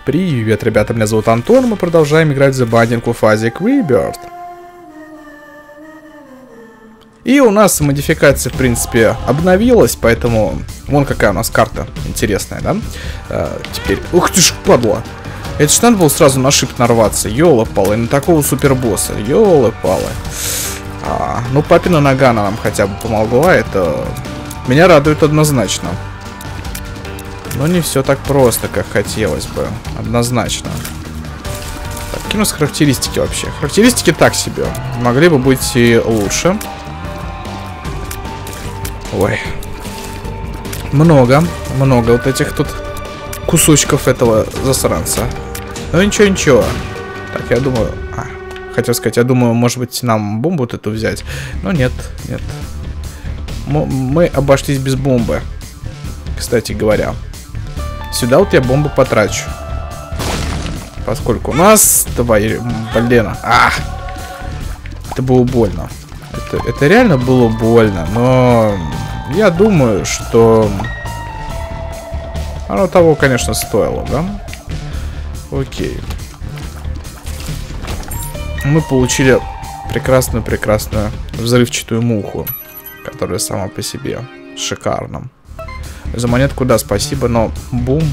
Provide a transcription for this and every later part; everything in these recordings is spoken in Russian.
Привет, ребята, меня зовут Антон, мы продолжаем играть в The Binding of Isaac Rebirth. И у нас модификация, в принципе, обновилась, поэтому... Вон какая у нас карта интересная, да? Теперь... Ух ты ж, падла! Это ж надо было сразу на шип нарваться, ёлы-палы, на такого супербосса, ёлы-палы. Ну, папина нога нам хотя бы помогла, это... Меня радует однозначно. Но не все так просто, как хотелось бы. Однозначно. Так, какие у нас характеристики вообще? Характеристики так себе. Могли бы быть и лучше. Ой. Много вот этих тут кусочков этого засранца. Ну ничего. Так, я думаю... хотел сказать, я думаю, может быть, нам бомбу вот эту взять. Но нет. Мы обошлись без бомбы. Кстати говоря. Сюда вот я бомбу потрачу. Поскольку у нас... Давай, блин. Это было больно. Это реально было больно. Но я думаю, что... Оно того, конечно, стоило, да? Окей. Мы получили прекрасную взрывчатую муху. Которая сама по себе шикарна. За монетку, да, спасибо, но бум.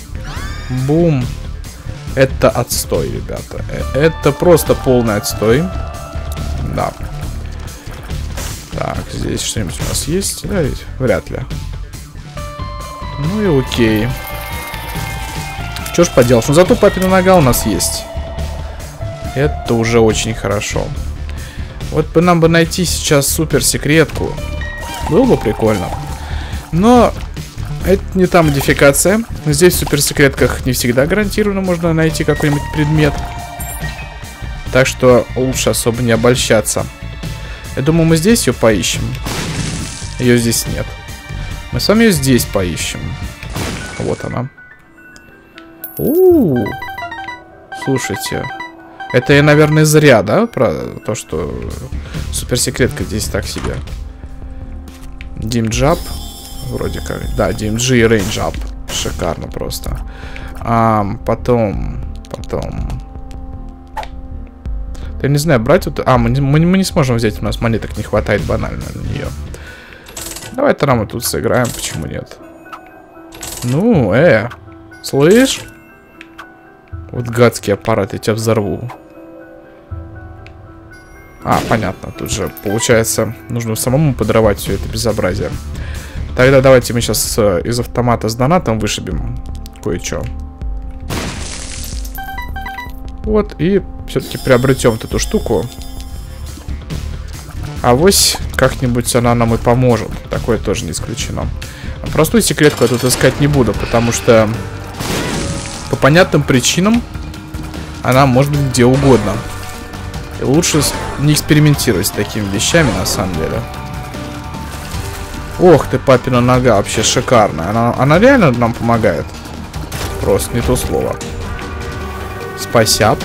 Это отстой, ребята. Это просто полный отстой. Да. Так, здесь что-нибудь у нас есть? Да, ведь? Вряд ли. Ну и окей. Что ж поделаешь? Но зато папина нога у нас есть. Это уже очень хорошо. Вот бы нам найти сейчас суперсекретку. Было бы прикольно. Но... Это не та модификация. Здесь в суперсекретках не всегда гарантированно можно найти какой-нибудь предмет. Так что лучше особо не обольщаться. Я думаю, мы здесь ее поищем. Ее здесь нет. Мы с вами ее здесь поищем. Вот она. Слушайте. Это я, наверное, зря, да? Про то, что суперсекретка здесь так себе. Димджаб. Вроде как. Да, DMG и Range Up. Шикарно просто. Потом. Я не знаю, брать вот... мы не сможем взять, у нас монеток не хватает банально на нее. Давай-то нам и тут сыграем, почему нет? Ну, слышь? Вот гадский аппарат, я тебя взорву. Понятно, тут же, получается, нужно самому подорвать все это безобразие. Тогда давайте мы сейчас из автомата с донатом вышибем кое-что. Вот, и все-таки приобретем вот эту штуку. Авось как-нибудь она нам и поможет. Такое тоже не исключено. Простую секретку я тут искать не буду, потому что по понятным причинам она может быть где угодно. И лучше не экспериментировать с такими вещами, на самом деле. Ох ты, папина нога, вообще шикарная. Она реально нам помогает. Просто не то слово. Спасибо.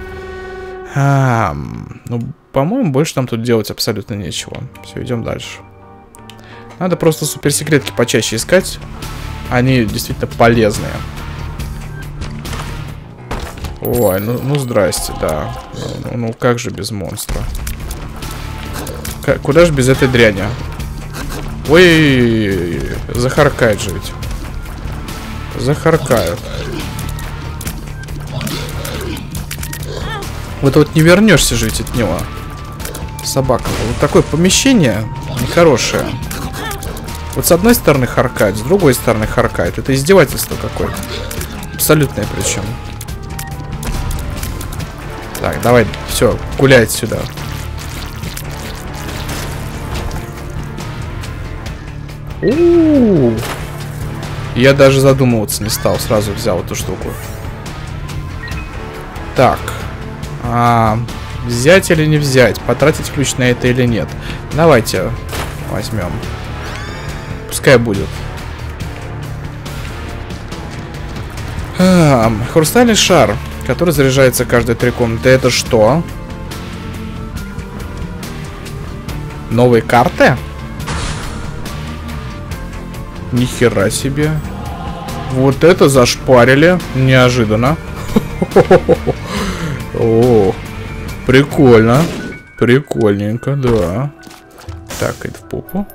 Ну, по-моему, больше нам тут делать абсолютно нечего. Все, идем дальше. Надо просто суперсекретки почаще искать. Они действительно полезные. Ой, ну здрасте, да. Ну как же без монстра? Куда же без этой дряни? Ой, захаркает же ведь. Захаркают. Вот не вернешься же ведь от него. Собака. Вот такое помещение нехорошее. Вот с одной стороны харкает, с другой стороны харкает. Это издевательство какое-то. Абсолютное причем. Так, давай, все, гулять сюда. Я даже задумываться не стал, сразу взял эту штуку. Так. Взять или не взять? Потратить ключ на это или нет? Давайте возьмем. Пускай будет. Хрустальный шар, который заряжается каждые 3 комнаты. Это что? Новые карты? Ни хера себе. Вот это зашпарили. Неожиданно. О, прикольно. Прикольненько, да. Так, это в попу.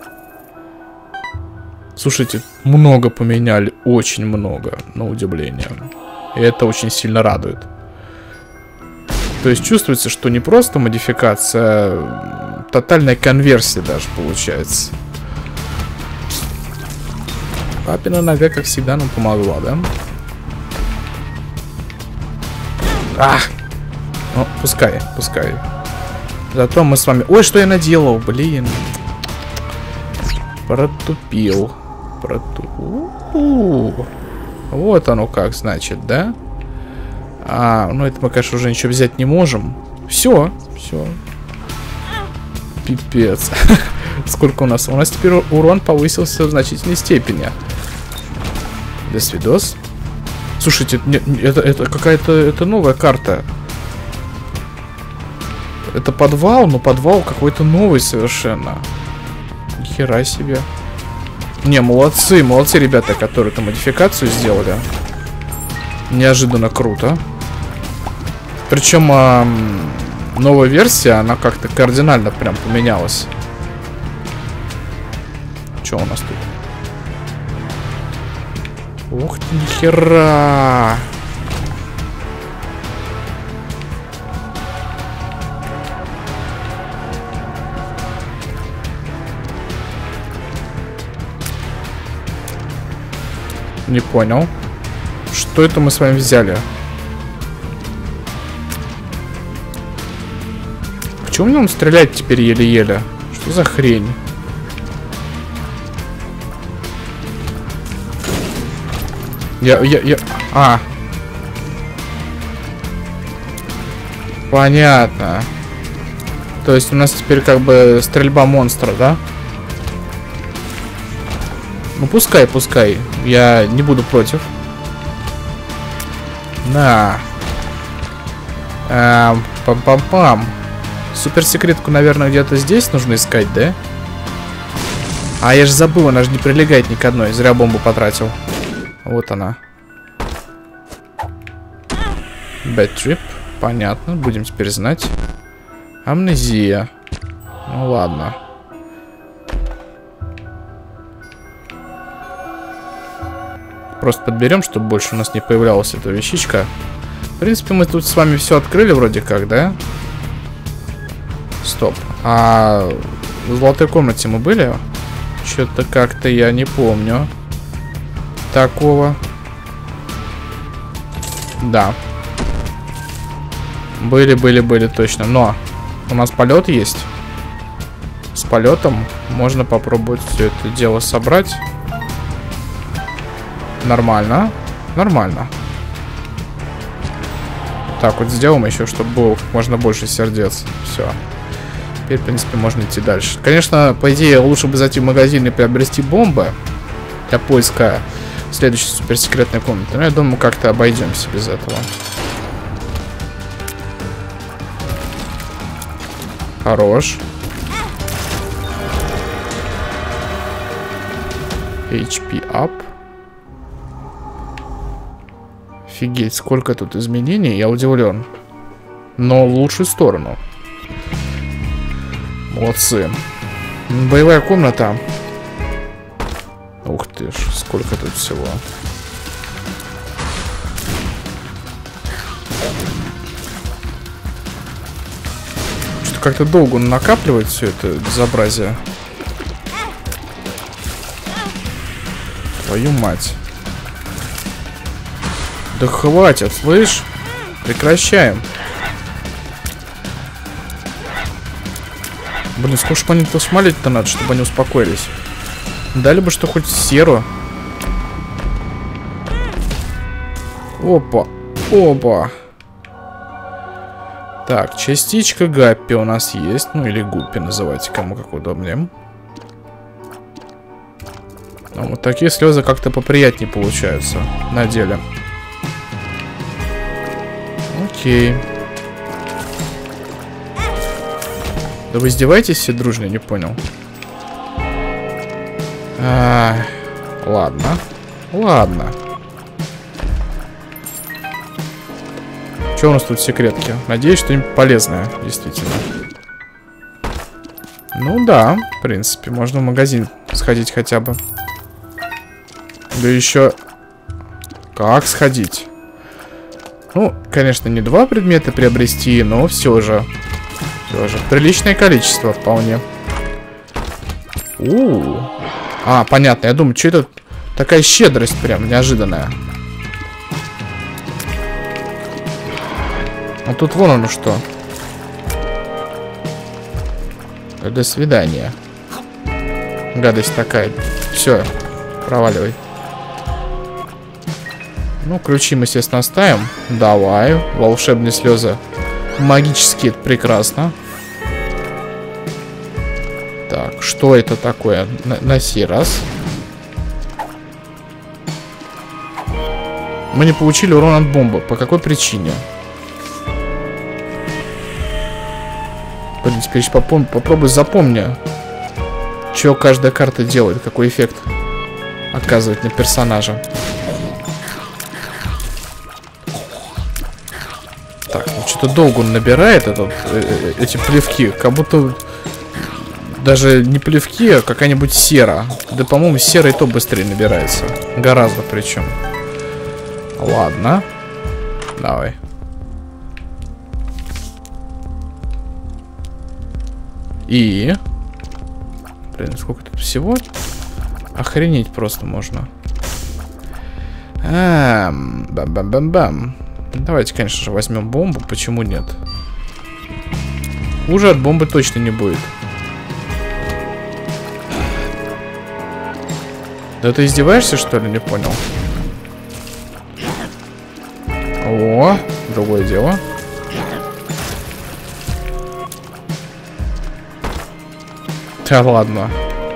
Слушайте, много поменяли. Очень много, на удивление. И это очень сильно радует. То есть чувствуется, что не просто модификация, а тотальная конверсия даже получается. Папина нога, как всегда, нам помогла, да? Ах! Ну, пускай, пускай. Зато мы с вами... Ой, что я наделал, блин. Протупил. Вот оно как, значит, да? Ну это мы, конечно, уже ничего взять не можем. Все. Пипец. Сколько у нас? У нас теперь урон повысился в значительной степени. До свидос. Слушайте, это какая-то... Это новая карта. Это подвал, но подвал какой-то новый совершенно. Нихера себе. Не, молодцы, ребята, которые эту модификацию сделали. Неожиданно круто. Причем новая версия, она как-то кардинально прям поменялась. Что у нас тут? Ух ты, нихера! Не понял. Что это мы с вами взяли? Почему мне он стреляет теперь еле-еле? Что за хрень? А. Понятно. То есть у нас теперь как бы стрельба монстра, да? Ну пускай. Я не буду против. На. Пам-пам-пам. Суперсекретку, наверное, где-то здесь нужно искать, да? А я же забыл, она же не прилегает ни к одной. Зря бомбу потратил. Вот она. Bad trip. Понятно, будем теперь знать. Амнезия. Ну ладно. Просто подберем, чтобы больше у нас не появлялась эта вещичка. В принципе, мы тут с вами все открыли вроде как, да? Стоп. А в золотой комнате мы были? Что-то как-то я не помню такого. Да. Были точно. Но у нас полет есть. С полетом можно попробовать все это дело собрать. Нормально. Так, вот сделаем еще, чтобы было как можно больше сердец. Все. Теперь, в принципе, можно идти дальше. Конечно, по идее, лучше бы зайти в магазин и приобрести бомбы для поиска следующей суперсекретной комнаты. Но я думаю, как-то обойдемся без этого. Хорош. HP up. Офигеть, сколько тут изменений, я удивлен. Но в лучшую сторону. Молодцы. Боевая комната. Ух ты ж, сколько тут всего. Что-то как-то долго он накапливает все это безобразие. Твою мать. Да хватит, слышь? Прекращаем. Блин, сколько ж по ним посмотреть-то надо, чтобы они успокоились. Дали бы что хоть серу. Опа. Так, частичка Гаппи у нас есть. Ну или Гуппи называйте, кому как удобнее. Ну, вот такие слезы как-то поприятнее получаются на деле. Окей. Да вы издеваетесь все дружно, не понял. Ладно. Ладно. Что у нас тут секретки? Надеюсь, что-нибудь полезное, действительно. Ну да, в принципе, можно в магазин сходить хотя бы. Да еще... Как сходить? Ну, конечно, не 2 предмета приобрести, но все же. Приличное количество вполне. А, понятно. Я думаю, что это такая щедрость прям неожиданная. А тут вон оно что. До свидания. Гадость такая. Все, проваливай. Ну, ключи мы, естественно, оставим. Давай. Волшебные слезы. Магические, это прекрасно. Так, что это такое на сей раз? Мы не получили урон от бомбы. По какой причине? В принципе, еще попробуй запомни, что каждая карта делает, какой эффект оказывает на персонажа. Так, ну что-то долго он набирает эти плевки, как будто даже не плевки, а какая-нибудь сера. Да, по-моему, сера и то быстрее набирается. Гораздо причем. Ладно. Давай. И... Блин, сколько тут всего? Охренеть просто можно. Бам-бам-бам-бам. Давайте, конечно же, возьмем бомбу. Почему нет? Хуже от бомбы точно не будет. Да ты издеваешься, что ли? Не понял. О, другое дело. Да ладно.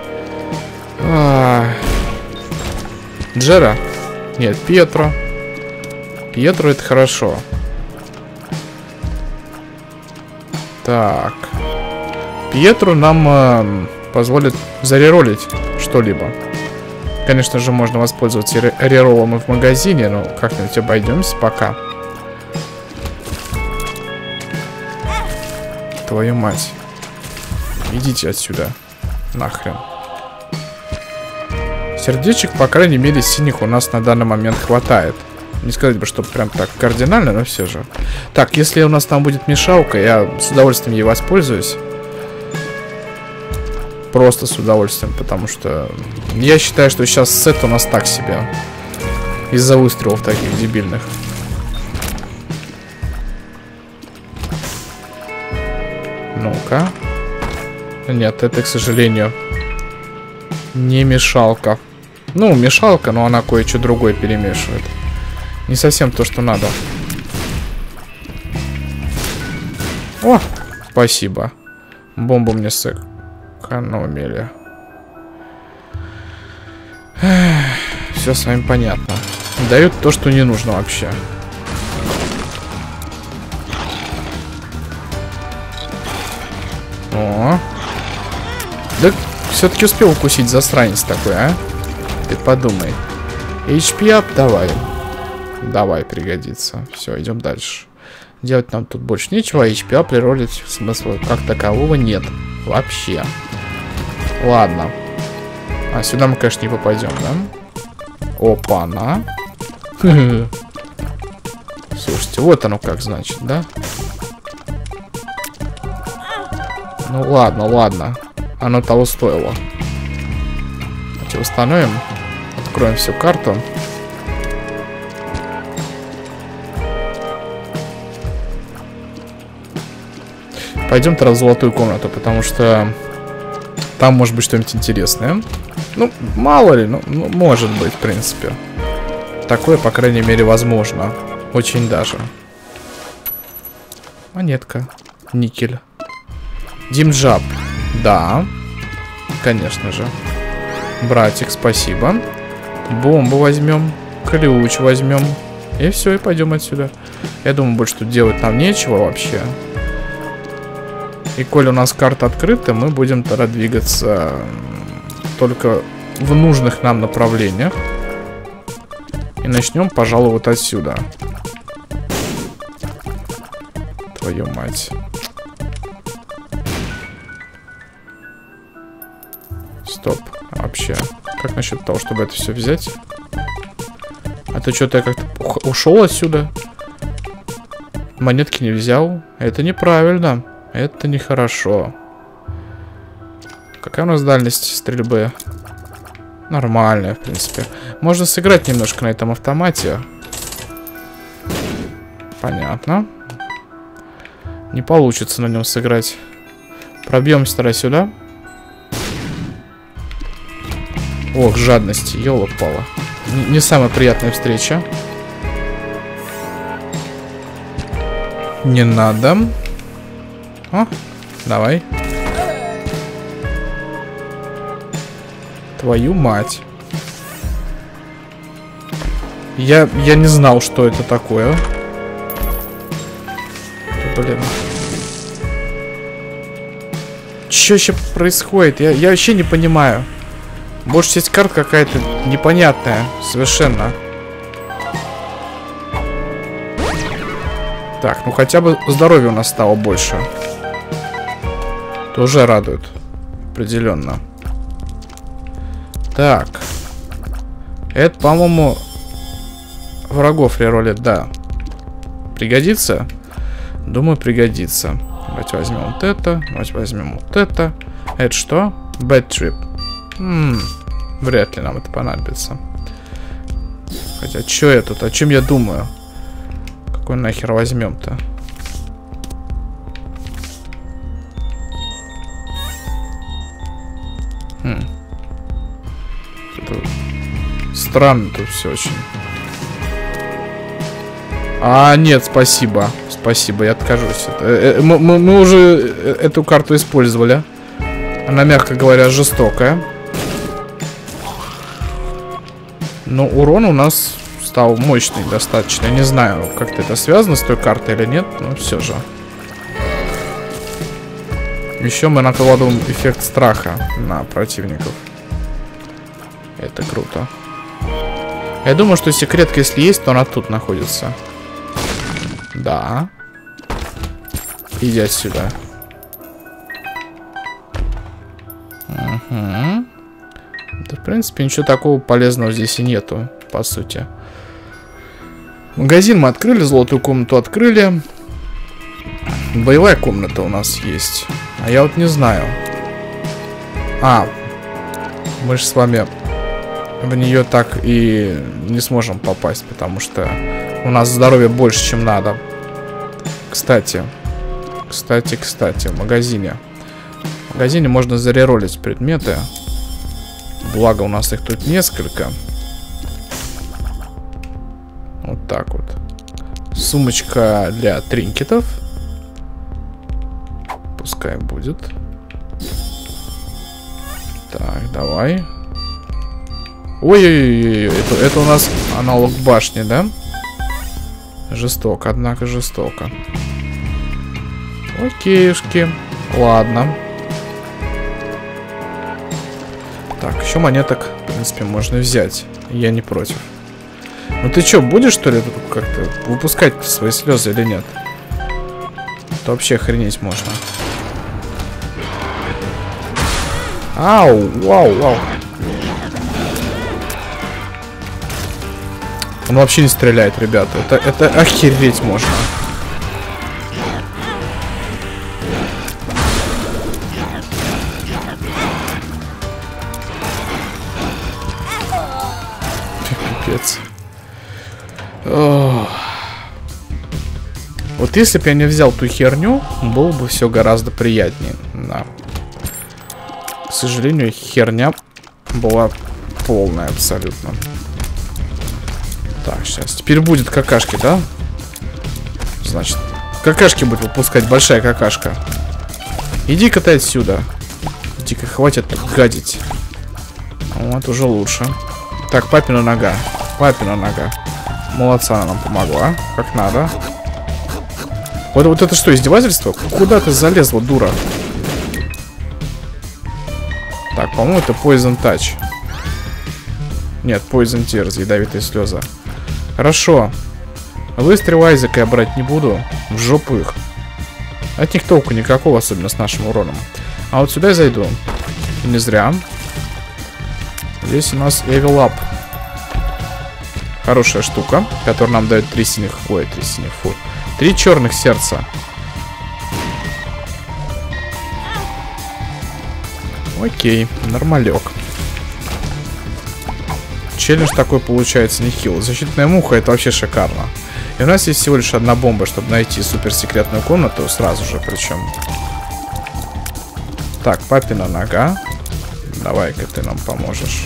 Джера? Нет, Пьетро. Пьетро это хорошо. Так. Пьетро нам позволит зареролить что-либо. Конечно же, можно воспользоваться реролом и в магазине, но как-нибудь обойдемся пока. Твою мать. Идите отсюда. Нахрен. Сердечек, по крайней мере, синих у нас на данный момент хватает. Не сказать бы, что прям так кардинально, но все же. Так, если у нас там будет мешалка, я с удовольствием ей воспользуюсь. Просто с удовольствием, потому что я считаю, что сейчас сет у нас так себе. Из-за выстрелов таких дебильных. Ну-ка. Нет, это, к сожалению, не мешалка. Ну, мешалка, но она кое-что другое перемешивает. Не совсем то, что надо. О, спасибо. Бомбу мне сэкономили. Все с вами понятно. Дают то, что не нужно вообще. О. Да все-таки успел укусить, засранец такой, а? Ты подумай. HP up, давай. Давай, пригодится. Все, идем дальше. Делать нам тут больше нечего. HP up реролить смысла как такового нет. Вообще. Ладно. А сюда мы, конечно, не попадем, да? Опа-на. Слушайте, вот оно как значит, да? Ну ладно, ладно. Оно того стоило. Давайте установим. Откроем всю карту. Пойдем тогда в золотую комнату, потому что там может быть что-нибудь интересное. Ну, мало ли, ну, может быть, в принципе. Такое, по крайней мере, возможно. Очень даже. Монетка. Никель. Димджаб. Да. Конечно же. Братик, спасибо. Бомбу возьмем. Ключ возьмем. И все, и пойдем отсюда. Я думаю, больше тут делать нам нечего вообще. И коль у нас карта открыта, мы будем тогда двигаться только в нужных нам направлениях. И начнем, пожалуй, вот отсюда. Твою мать. Стоп. Вообще. Как насчет того, чтобы это все взять? А то что-то я как-то ушел отсюда. Монетки не взял. Это неправильно. Это нехорошо. Какая у нас дальность стрельбы? Нормальная, в принципе. Можно сыграть немножко на этом автомате. Понятно. Не получится на нем сыграть. Пробьемся тогда сюда. Ох, жадность, ёлопала. Не самая приятная встреча. Не надо. О, давай. Твою мать. Я не знал, что это такое. Блин. Что еще происходит? Я вообще не понимаю. Большая часть карт какая-то непонятная. Совершенно. Так, ну хотя бы здоровья у нас стало больше. Это уже радует. Определенно. Так. Это, по-моему, врагов реролит, да. Пригодится? Думаю, пригодится. Давайте возьмем вот это. Давайте возьмем вот это. Это что? Bad Trip. Вряд ли нам это понадобится. Хотя, что я тут? О чем я думаю? Какой нахер возьмем-то? Странно тут все очень. А, нет, спасибо. Спасибо, я откажусь. Мы уже эту карту использовали. Она, мягко говоря, жестокая. Но урон у нас стал мощный достаточно. Я не знаю, как-то это связано с той картой или нет, но все же. Еще мы накладываем эффект страха на противников. Это круто. Я думаю, что секретка, если есть, то она тут находится. Да. Иди отсюда. Угу. Да, в принципе, ничего такого полезного здесь и нету, по сути. Магазин мы открыли, золотую комнату открыли. Боевая комната у нас есть. А я вот не знаю. А, мы же с вами в нее так и не сможем попасть, потому что у нас здоровья больше, чем надо. Кстати, в магазине. В магазине можно зареролить предметы. Благо у нас их тут несколько. Вот так вот. Сумочка для тринкетов. Пускай будет. Так, давай. Ой-ой-ой, это у нас аналог башни, да? Жестоко, однако жестоко. Окейшки. Ладно. Так, еще монеток, в принципе, можно взять. Я не против. Ну ты что, будешь, что ли, тут как-то выпускать свои слезы или нет? Это вообще охренеть можно. Ау, вау, вау. Он вообще не стреляет, ребята. Это охереть можно. Пипец. Ох. Вот если бы я не взял ту херню, было бы все гораздо приятнее. Да. К сожалению, херня была полная абсолютно. Так, сейчас. Теперь будет какашки, да? Значит, какашки будет выпускать. Большая какашка. Иди-ка ты отсюда. Иди-ка, хватит тут гадить. Вот, уже лучше. Так, папина нога. Папина нога. Молодца, она нам помогла. Как надо. Вот это что, издевательство? Куда ты залезла, дура? Так, по-моему, это Poison Touch. Нет, Poison Tears, ядовитые слезы. Хорошо. Выстрел Айзека я брать не буду. В жопу их. От них толку никакого, особенно с нашим уроном. А вот сюда я зайду. И не зря. Здесь у нас Evil Up. Хорошая штука, которая нам дает 3 синих. Ой, 3 синих, фу. 3 черных сердца. Окей, нормалек. Челлендж такой получается нехило. Защитная муха, это вообще шикарно. И у нас есть всего лишь одна бомба, чтобы найти суперсекретную комнату. Сразу же причем. Так, папина нога. Давай-ка ты нам поможешь.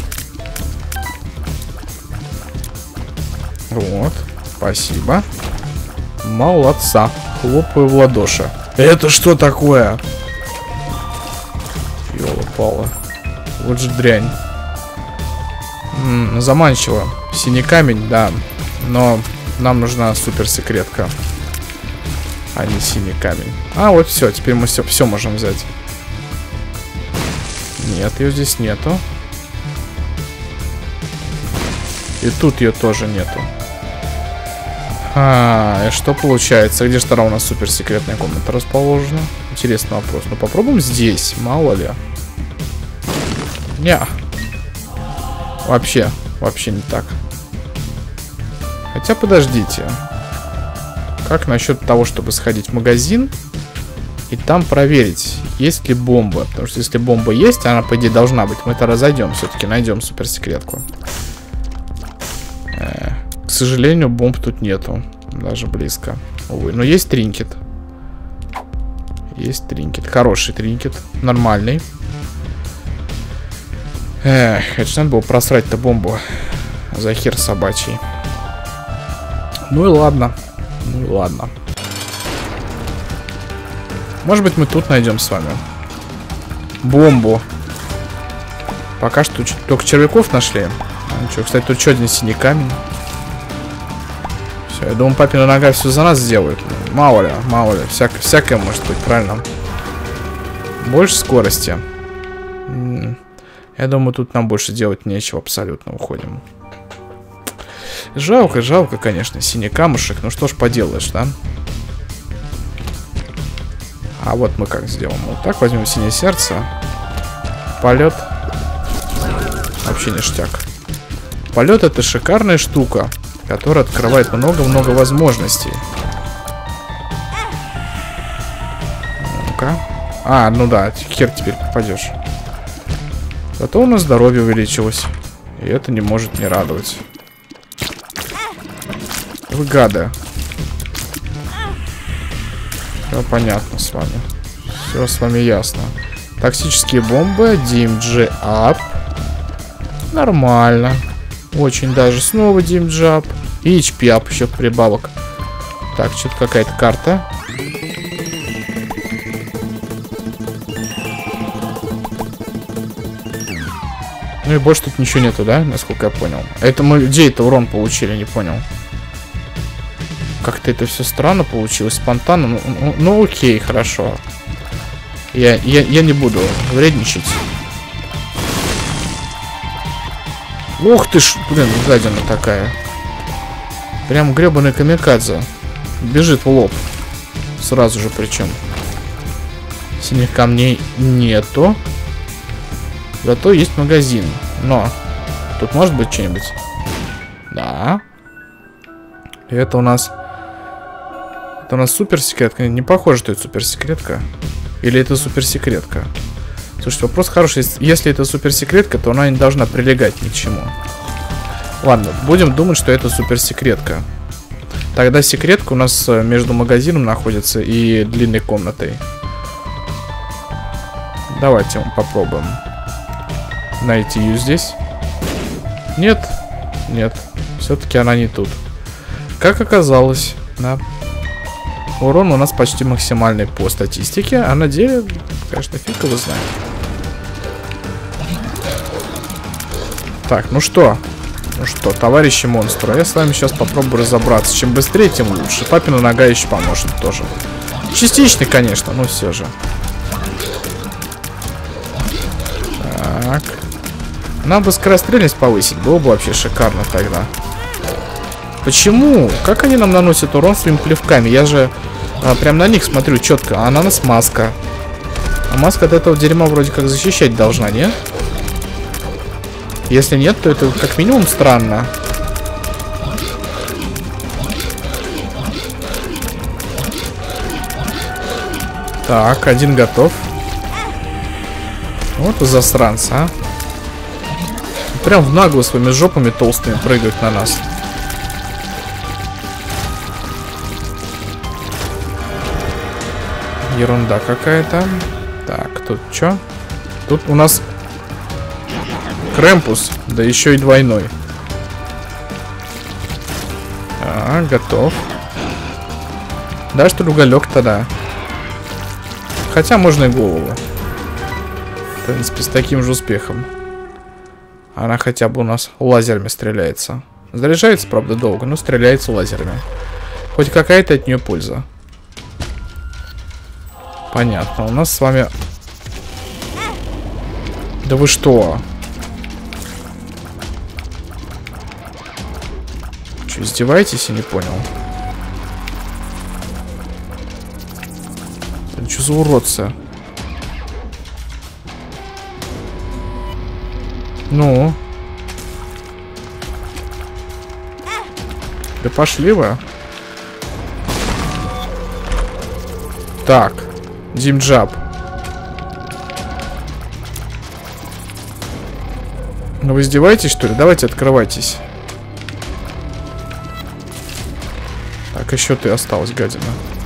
Вот, спасибо. Молодца. Хлопаю в ладоши. Это что такое? Ёла-пала. Вот же дрянь. Заманчиво. Синий камень, да. Но нам нужна суперсекретка. А не синий камень. А, вот все. Теперь мы все можем взять. Нет, ее здесь нету. И тут ее тоже нету. И что получается? Где же тогда у нас суперсекретная комната расположена? Интересный вопрос. Ну попробуем здесь, мало ли. Не. Вообще не так. Хотя подождите. Как насчет того, чтобы сходить в магазин и там проверить, есть ли бомба? Потому что если бомба есть, она по идее должна быть. Мы тогда зайдем, все-таки найдем суперсекретку. К сожалению, бомб тут нету. Даже близко. Увы. Но есть тринкет. Есть тринкет. Хороший тринкет. Нормальный. Хотя надо было просрать-то бомбу. За хер собачий. Ну и ладно. Ну и ладно. Может быть, мы тут найдем с вами бомбу. Пока что только червяков нашли. Ну что, кстати, тут еще один синий камень. Все, я думаю, папина нога все за нас сделает. Мало ли. Всякое может быть, правильно? Больше скорости. Я думаю, тут нам больше делать нечего. Абсолютно уходим. Жалко, конечно, синий камушек. Ну что ж поделаешь, да? А вот мы как сделаем. Вот так возьмем синее сердце. Полет. Вообще ништяк. Полет — это шикарная штука, которая открывает много-много возможностей. Ну-ка. Ну да, хер теперь попадешь. Зато у нас здоровье увеличилось. И это не может не радовать. Вы гады. Все понятно с вами. Все с вами ясно. Токсические бомбы. DMG up. Нормально. Очень даже. Снова DMG up. И HP up еще прибавок. Так, что-то какая-то карта. Ну и больше тут ничего нету, да? Насколько я понял. Это мы где это урон получили, не понял. Как-то это все странно получилось, спонтанно. Ну окей, хорошо. Я не буду вредничать. Ух ты ж, блин, гадина такая. Прям гребаный камикадзе. Бежит в лоб. Сразу же причем. Синих камней нету. Зато есть магазин. Но тут может быть что-нибудь? Да. И это у нас... Это у нас суперсекретка. Не похоже, что это суперсекретка. Или это суперсекретка. Слушайте, вопрос хороший. Если это суперсекретка, то она не должна прилегать ни к чему. Ладно, будем думать, что это суперсекретка. Тогда секретка у нас между магазином находится и длинной комнатой. Давайте мы попробуем найти ее здесь. Нет. Нет. Все-таки она не тут. Как оказалось, да. Урон у нас почти максимальный по статистике. А на деле, конечно, фиг его знает. Так, ну что? Ну что, товарищи монстры, я с вами сейчас попробую разобраться. Чем быстрее, тем лучше. Папина нога еще поможет тоже. Частично, конечно, но все же. Так. Нам бы скорострельность повысить. Было бы вообще шикарно тогда. Почему? Как они нам наносят урон своими плевками? Я же прям на них смотрю четко. А на нас маска. А маска от этого дерьма вроде как защищать должна, нет? Если нет, то это как минимум странно. Так, один готов. Вот и засранцы, а. Прям в наглую своими жопами толстыми прыгают на нас. Ерунда какая-то. Так, тут что? Тут у нас Кремпус, да еще и двойной. Так, готов. Да, что ли, уголек тогда? Хотя можно и голову. В принципе, с таким же успехом. Она хотя бы у нас лазерами стреляется. Заряжается, правда, долго, но стреляется лазерами. Хоть какая-то от нее польза. Понятно. У нас с вами... Да вы что? Что, издеваетесь? Я не понял. Это что за уродцы? Ну? Да пошли вы. Так. Димджаб. Ну вы издеваетесь, что ли? Давайте открывайтесь. Так, еще ты осталась, гадина.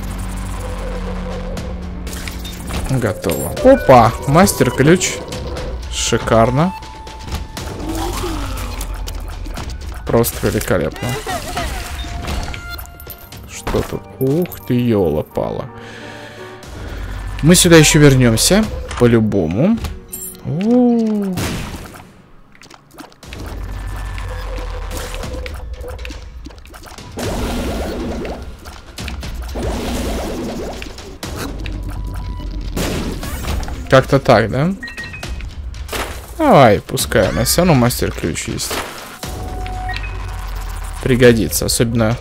Готово. Опа! Мастер-ключ. Шикарно. Просто великолепно. Что тут? Ух ты, ёла-пала. Мы сюда еще вернемся. По-любому. Как-то так, да? Давай, пускай. У нас все равно мастер-ключ есть. Пригодится. Особенно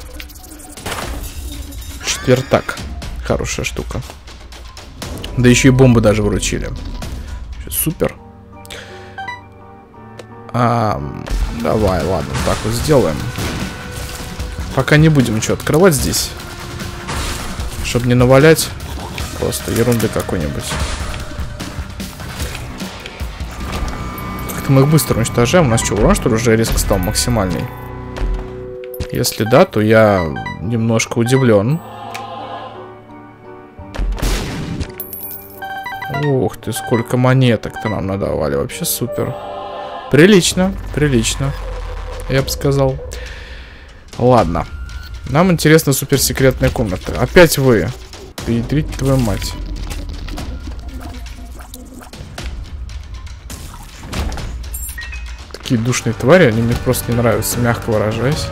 четвертак. Хорошая штука. Да еще и бомбы даже вручили. Супер. Давай, ладно, так вот сделаем. Пока не будем ничего открывать здесь. Чтобы не навалять. Просто ерунды какой-нибудь. Как-то мы их быстро уничтожаем. У нас что, урон, что ли, уже резко стал максимальный? Если да, то я немножко удивлен. Ух ты, сколько монеток-то нам надавали. Вообще супер. Прилично, прилично. Я бы сказал. Ладно. Нам интересна суперсекретная комната. Опять вы. Да ядрить твою мать. Такие душные твари, они мне просто не нравятся, мягко выражаясь.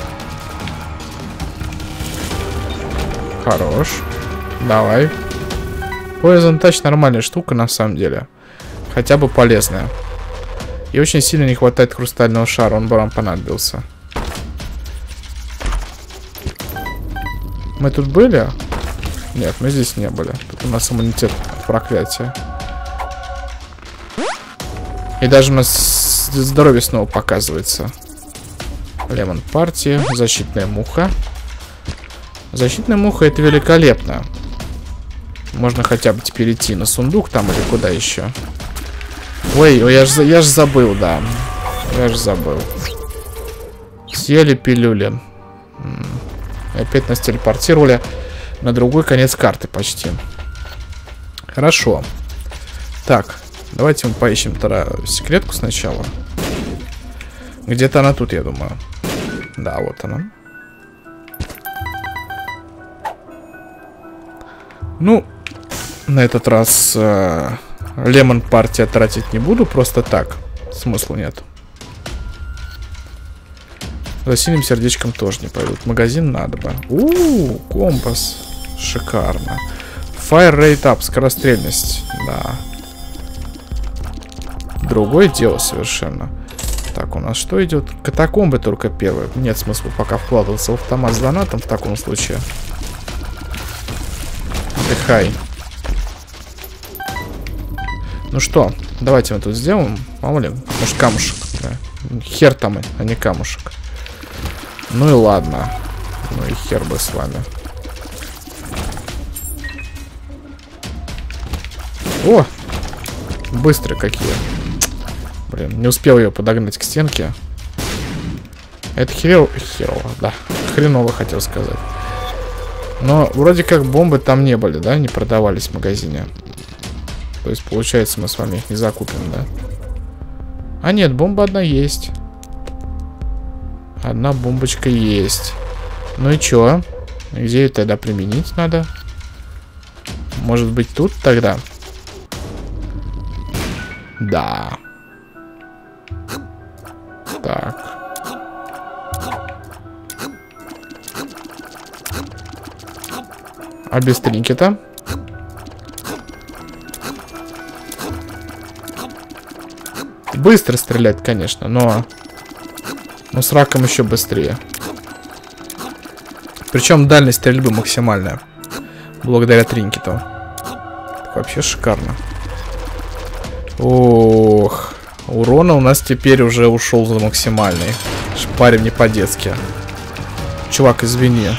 Хорош. Давай. Poison Touch нормальная штука на самом деле. Хотя бы полезная. И очень сильно не хватает хрустального шара. Он бы нам понадобился. Мы тут были? Нет, мы здесь не были. Тут у нас иммунитет от проклятия. И даже у нас здоровье снова показывается. Лемон партия. Защитная муха. Защитная муха — это великолепно. Можно хотя бы теперь идти на сундук там или куда еще. Ой, я ж забыл, да. Я ж забыл. Съели пилюли. Опять нас телепортировали на другой конец карты почти. Хорошо. Так, давайте мы поищем тогда секретку сначала. Где-то она тут, я думаю. Да, вот она. Ну, на этот раз Лемон партия тратить не буду, просто так. Смысла нет. За синим сердечком тоже не пойдут. Магазин надо бы. Компас. Шикарно. Fire Rate Up, скорострельность. Да. Другое дело совершенно. Так, у нас что идет? Катакомбы только первые. Нет смысла пока вкладываться в автомат с донатом в таком случае. Отдыхай. Ну что, давайте мы тут сделаем. Мало ли, может камушек. Да. Хер там, а не камушек. Ну и ладно. Ну и хер бы с вами. О! Быстрые какие. Блин, не успел ее подогнать к стенке. Это херово, да. Хреново хотел сказать. Но вроде как бомбы там не были, да? Не продавались в магазине. То есть, получается, мы с вами их не закупим, да? А нет, бомба одна есть. Одна бомбочка есть. Ну и чё? Где ее тогда применить надо? Может быть, тут тогда? Да. Так. А без тринкета? Быстро стрелять, конечно, но с раком еще быстрее. Причем дальность стрельбы максимальная. Благодаря тринкету. Вообще шикарно. Ох. Урона у нас теперь уже ушел за максимальный. Шпарим не по-детски. Чувак, извини.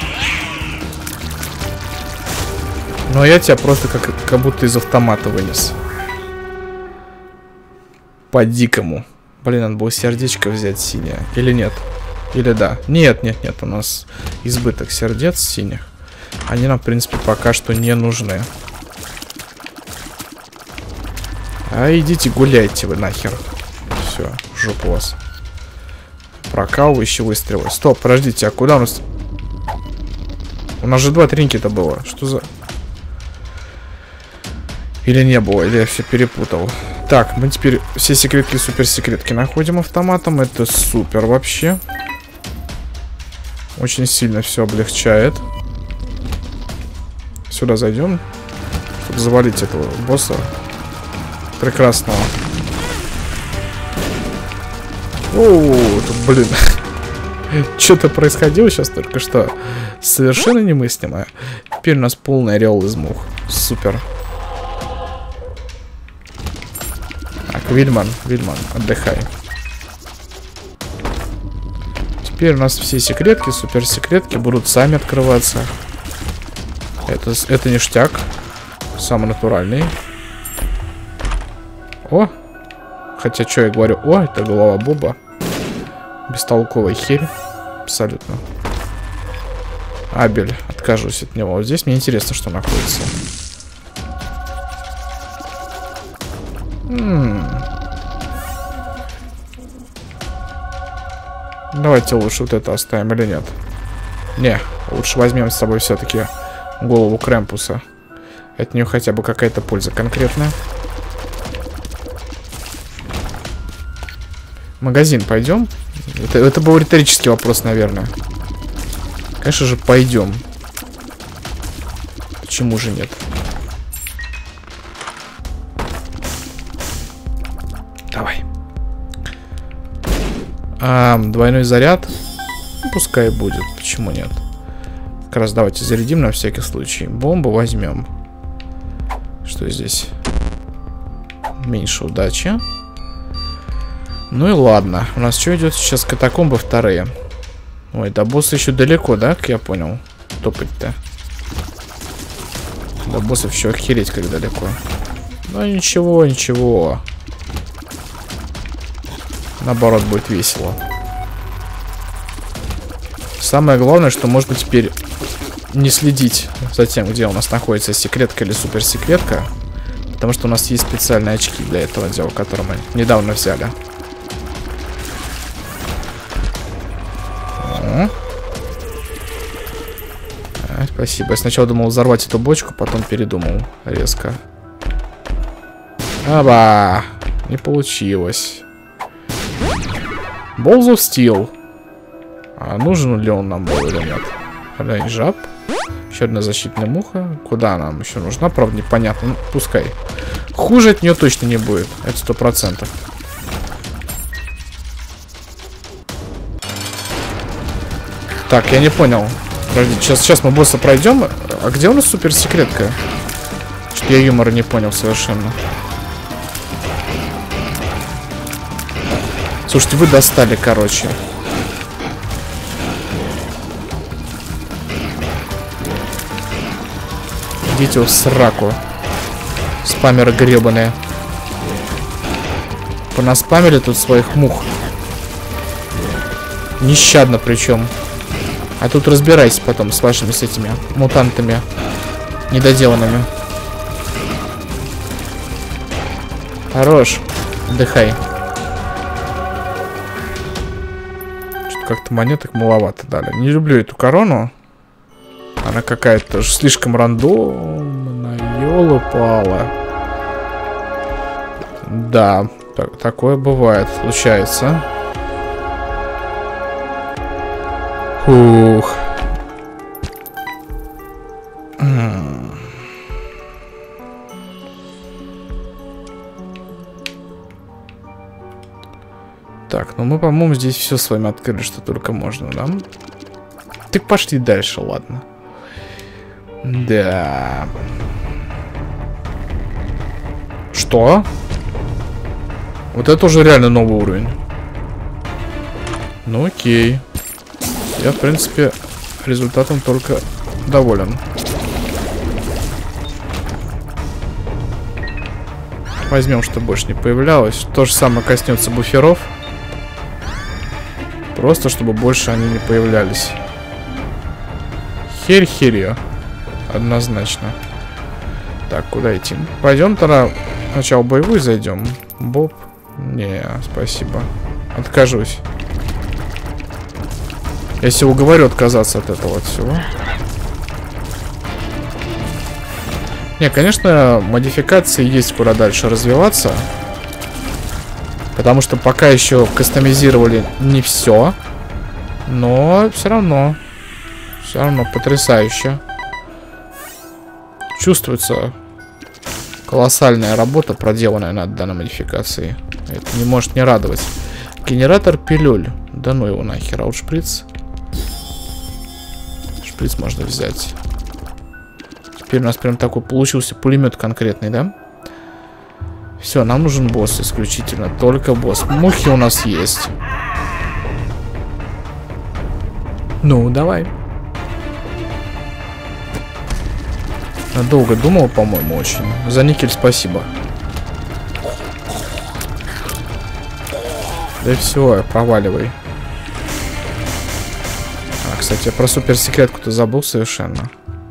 Но я тебя просто как будто из автомата вынес. По-дикому. Блин, надо было сердечко взять синее. Или нет? Или да? Нет, нет, нет. У нас избыток сердец синих. Они нам, в принципе, пока что не нужны. А идите гуляйте вы нахер. Все, жопу вас. Прокалывающий выстрелы. Стоп, подождите, а куда у нас... У нас же 2 тринкета было. Что за... Или не было, или я все перепутал. Так, мы теперь все секретки и суперсекретки находим автоматом. Это супер вообще. Очень сильно все облегчает. Сюда зайдем. Чтобы завалить этого босса. Прекрасного. О, тут, блин. Что-то происходило сейчас только что. Совершенно немыслимое. Теперь у нас полный орел из мух. Супер. Так, Вильман, отдыхай. Теперь у нас все секретки, суперсекретки будут сами открываться. Это ништяк. Самый натуральный. О! Хотя, что я говорю? О, это голова Боба. Бестолковая херь. Абсолютно. Абель. Откажусь от него. Вот здесь мне интересно, что находится. Давайте лучше вот это оставим или нет? Не, лучше возьмем с собой все-таки голову Крэмпуса. От нее хотя бы какая-то польза конкретная. Магазин пойдем? Это был риторический вопрос, наверное. Конечно же, пойдем. Почему же нет? Давай. Двойной заряд. Пускай будет. Почему нет? Как раз давайте зарядим на всякий случай. Бомбу возьмем. Что здесь? Меньше удачи. Ну и ладно. У нас что идет сейчас? Катакомбы вторые. Ой, до босса еще далеко, да? Как я понял. Топать-то. До боссов еще охереть как далеко. Ну ничего, ничего. Наоборот, будет весело. Самое главное, что можно теперь не следить за тем, где у нас находится секретка или суперсекретка. Потому что у нас есть специальные очки для этого дела, которые мы недавно взяли. Спасибо. Я сначала думал взорвать эту бочку, потом передумал резко. Аба! Не получилось. Balls of Steel. А нужен ли он нам был или нет? Рейн жаб. Еще одна защитная муха. Куда нам еще нужна? Правда, непонятно. Ну, пускай. Хуже от нее точно не будет. Это 100%. Так, я не понял. Подожди, сейчас мы босса пройдем. А где у нас суперсекретка? Что-то я юмора не понял совершенно. Слушайте, вы достали, короче. Идите в сраку. Спамеры гребаные. Понаспамили тут своих мух. Нещадно причем. А тут разбирайся потом с вашими с этими мутантами недоделанными. Хорош. Отдыхай. Что-то как-то монеток маловато дали. Не люблю эту корону. Она какая-то слишком рандомная. Ёлы-палы. Да, такое бывает, случается. Ух. Так, ну мы, по-моему, здесь все с вами открыли, что только можно, да? Так пошли дальше, ладно. Да. Что? Вот это уже реально новый уровень. Ну окей. Я, в принципе, результатом только доволен. Возьмем, чтобы больше не появлялось. То же самое коснется буферов. Просто, чтобы больше они не появлялись. Херь-херьё. Однозначно. Так, куда идти? Пойдем тогда сначала боевую зайдем. Боб. Не, спасибо. Откажусь. Я себе уговорю отказаться от этого от всего. Не, конечно, модификации есть куда дальше развиваться. Потому что пока еще кастомизировали не все. Но все равно потрясающе. Чувствуется колоссальная работа, проделанная над данной модификацией. Это не может не радовать. Генератор пилюль. Да ну его нахер, а вот шприц. Шприц можно взять. Теперь у нас прям такой получился пулемет конкретный, да? Все, нам нужен босс исключительно. Только босс. Мухи у нас есть. Ну, давай. Я долго думал, по-моему, очень. За никель спасибо. Да все, проваливай. А, кстати, я про суперсекретку-то забыл совершенно.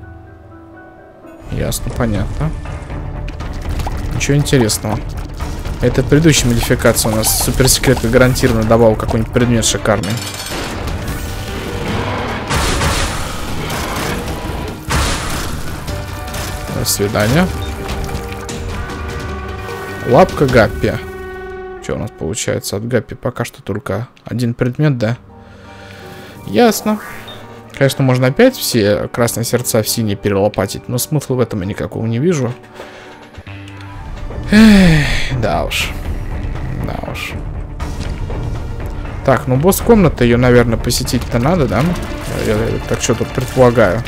Ясно, понятно. Ничего интересного. Это предыдущая модификация у нас. Суперсекретка гарантированно давал какой-нибудь предмет шикарный. До свидания. Лапка Гаппи. Что у нас получается от Гаппи? Пока что только один предмет, да? Ясно. Конечно, можно опять все красные сердца в синие перелопатить, но смысла в этом я никакого не вижу. Эх, да уж. Да уж. Так, ну босс-комната, ее, наверное, посетить-то надо, да? Я так что тут предполагаю.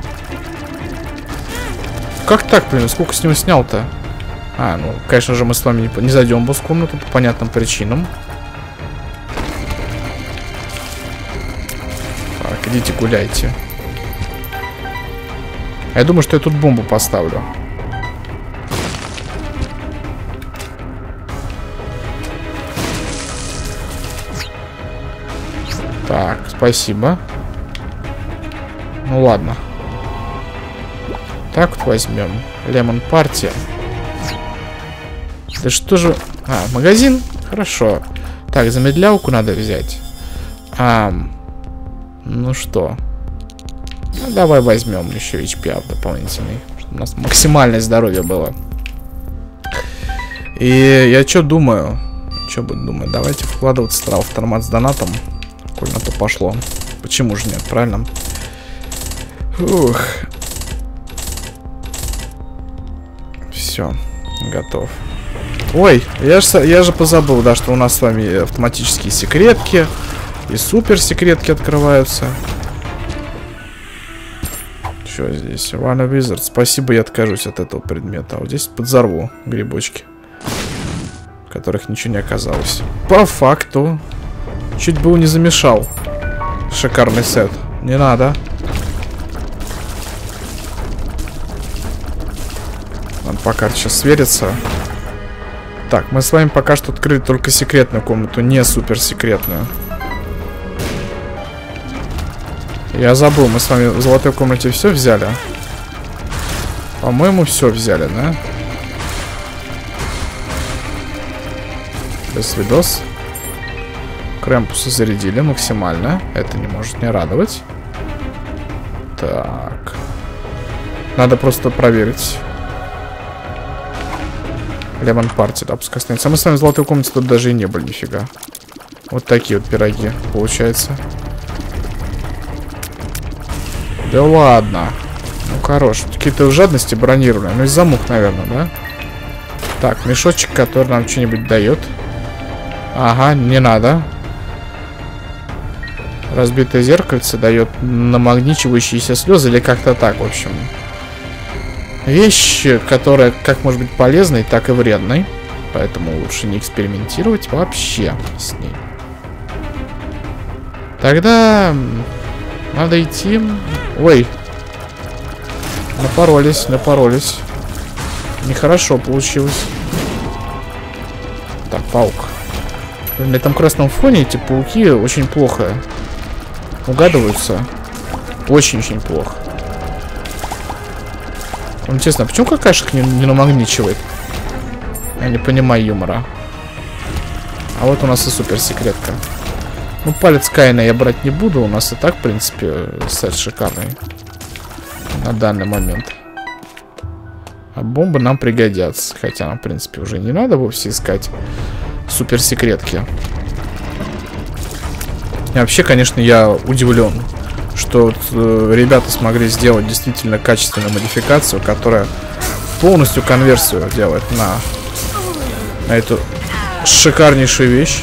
Как так, блин? Сколько с него снял-то? А, ну, конечно же, мы с вами не зайдем в босс-комнату по понятным причинам. Так, идите гуляйте. Я думаю, что я тут бомбу поставлю. Так, спасибо. Ну ладно. Так вот возьмем. Лемон партия. Да что же... А, магазин? Хорошо. Так, замедлялку надо взять. Ну что? Ну, давай возьмем еще HP дополнительный. Чтобы у нас максимальное здоровье было. И я что думаю? Что буду думать? Давайте вкладываться сразу в тормат с донатом. Коль на то пошло. Почему же нет, правильно? Ух. Все, готов. Ой, я же позабыл, да, что у нас с вами автоматические секретки и супер секретки открываются. Что здесь? One Wizard. Спасибо, я откажусь от этого предмета. А вот здесь подзорву грибочки, в которых ничего не оказалось. По факту. Чуть было не замешал. Шикарный сет. Не надо. Надо пока сейчас свериться. Так, мы с вами пока что открыли только секретную комнату, не суперсекретную. Я забыл, мы с вами в золотой комнате все взяли? По-моему, все взяли, да? До свидос. Крэмпусы зарядили максимально. Это не может не радовать. Так. Надо просто проверить. Лемон Парти, да, пускай останется. А мы с вами в золотой комнате тут даже и не были, нифига. Вот такие вот пироги, получается. Да ладно. Ну, хорош. Какие-то в жадности бронированные. Ну, из-за мух, наверное, да? Так, мешочек, который нам что-нибудь дает. Ага, не надо. Разбитое зеркальце дает намагничивающиеся слезы или как-то так, в общем. Вещь, которая как может быть полезной, так и вредной. Поэтому лучше не экспериментировать вообще с ней. Тогда надо идти. Ой. Напоролись. Нехорошо получилось. Так, паук. На этом красном фоне эти пауки очень плохо угадываются. Очень-очень плохо. Интересно, почему какашек не намагничивает? Я не понимаю юмора. А вот у нас и суперсекретка. Ну, палец Каина я брать не буду. У нас и так, в принципе, сет шикарный. На данный момент. А бомбы нам пригодятся. Хотя нам, в принципе, уже не надо вовсе искать суперсекретки. И вообще, конечно, я удивлен, что вот, ребята смогли сделать действительно качественную модификацию, которая полностью конверсию делает на эту шикарнейшую вещь.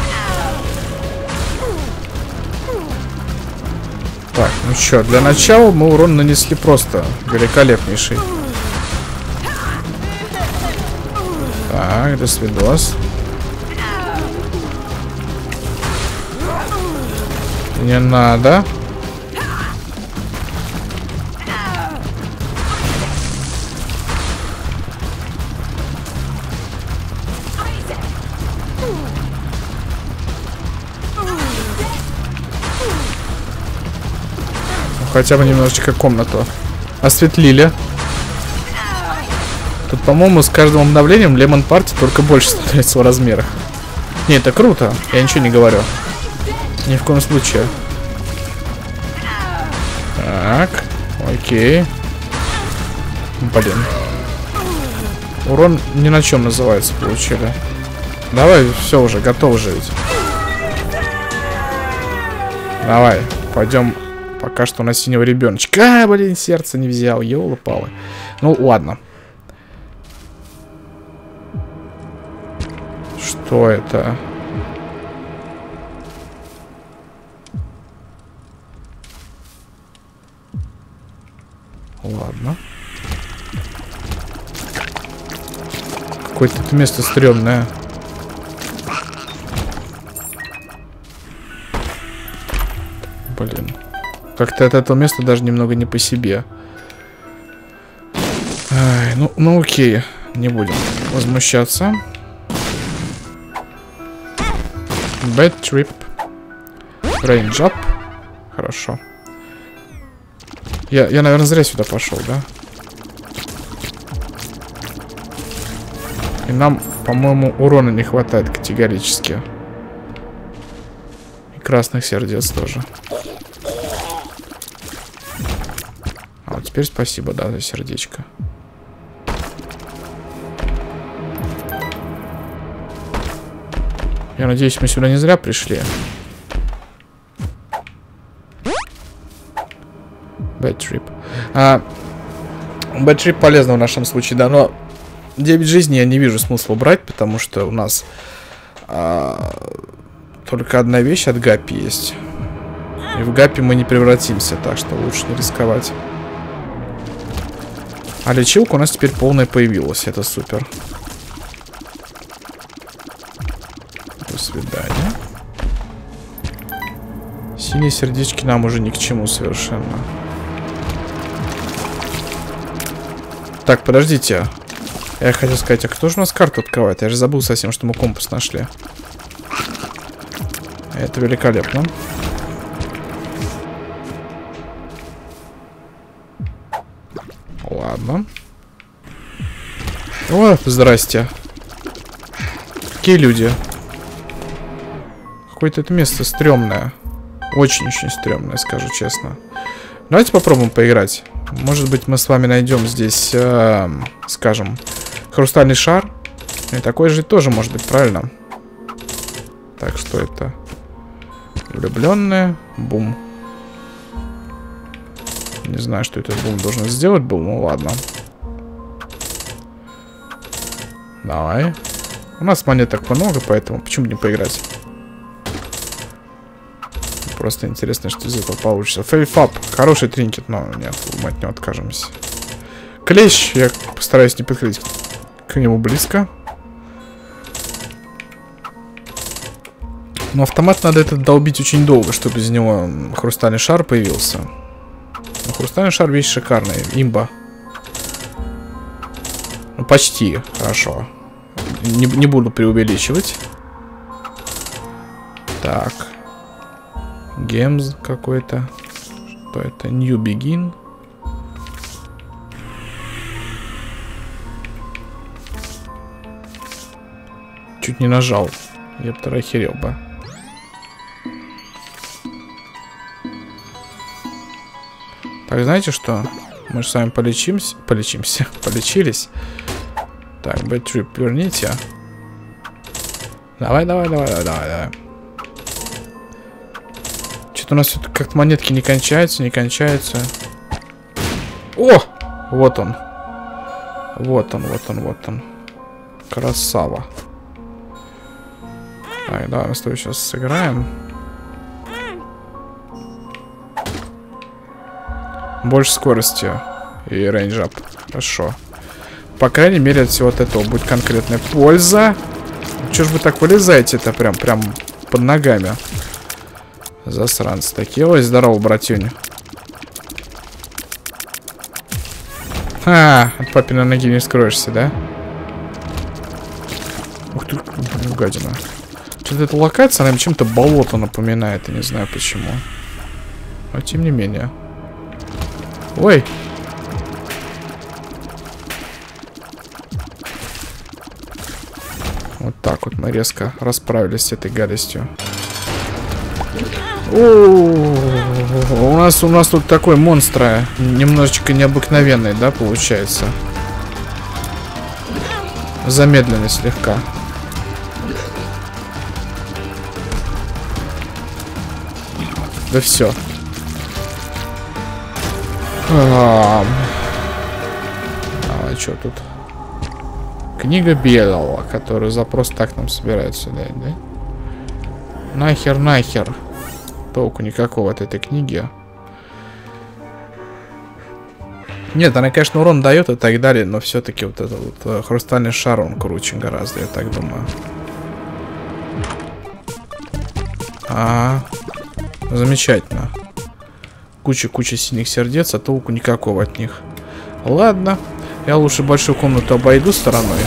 Так, ну что, для начала мы урон нанесли просто великолепнейший. Так, до свидос. Не надо. Хотя бы немножечко комнату осветлили. Тут, по-моему, с каждым обновлением Лемон Парти только больше становится в размерах. Не, это круто. Я ничего не говорю. Ни в коем случае. Так, окей. Блин. Урон ни на чем называется, получили. Давай, все уже, готов же ведь. Давай, пойдем. Пока что на синего ребеночка. Блин, сердце не взял, ёлы-палы. Ну, ладно. Что это? Ладно. Какое-то это место стрёмное. Блин. Как-то от этого места даже немного не по себе. Ай, ну окей. Не будем возмущаться. Bad trip. Range up. Хорошо. Я, наверное, зря сюда пошел, да? И нам, по-моему, урона не хватает категорически. И красных сердец тоже. А вот теперь спасибо, да, за сердечко. Я надеюсь, мы сюда не зря пришли. Bad trip. Bad trip полезно в нашем случае, да, но 9 жизней я не вижу смысла брать, потому что у нас только одна вещь от Гаппи есть. И в Гаппи мы не превратимся, так что лучше не рисковать. А лечилка у нас теперь полная появилась. Это супер. До свидания. Синие сердечки нам уже ни к чему совершенно. Так, подождите. Я хотел сказать, а кто же у нас карту открывает? Я же забыл совсем, что мы компас нашли. Это великолепно. Ладно. О, здрасте. Какие люди? Какое-то это место стрёмное. Очень-очень стрёмное, скажу честно. Давайте попробуем поиграть. Может быть, мы с вами найдем здесь, скажем, хрустальный шар. И такой же тоже может быть, правильно? Так, что это? Влюбленная. Бум. Не знаю, что этот бум должен сделать был. Ну ладно. Давай. У нас монеток много, поэтому почему не поиграть? Просто интересно, что из этого получится. Фейфап. Хороший тринкет, но нет, мы от него откажемся. Клещ. Я постараюсь не подходить к нему близко. Но автомат надо этот долбить очень долго, чтобы из него хрустальный шар появился. Но хрустальный шар вещь шикарная. Имба. Ну, почти. Хорошо. Не буду преувеличивать. Так. Гемз какой-то. Что это? New Begin. Чуть не нажал. Я бы охерел бы. Так, знаете что? Мы же с вами полечились. Так, бэтрip верните. Давай. Что-то у нас как-то монетки не кончаются. О! Вот он. Вот он. Красава. Так, давай мы с тобой сейчас сыграем. Больше скорости и рейндж-ап. Хорошо. По крайней мере, от всего этого будет конкретная польза. Чё ж вы так вылезаете-то прям под ногами? Засранцы такие. Ой, здорово, братюня. От папиной ноги не скроешься, да? Ух ты, гадина. Что-то эта локация, она чем-то болото напоминает. Я не знаю почему. Но тем не менее. Ой. Вот так вот мы резко расправились с этой гадостью. У нас тут такой монстр, немножечко необыкновенный, да, получается? Замедленный слегка. Да все. А что тут? Книга Белого, которую за просто так нам собираются дать, да? Нахер. Толку никакого от этой книги. Нет, она, конечно, урон дает и так далее, но все-таки вот этот вот хрустальный шар, он круче гораздо, я так думаю. Замечательно. Куча синих сердец, а толку никакого от них. Ладно, я лучше большую комнату обойду стороной.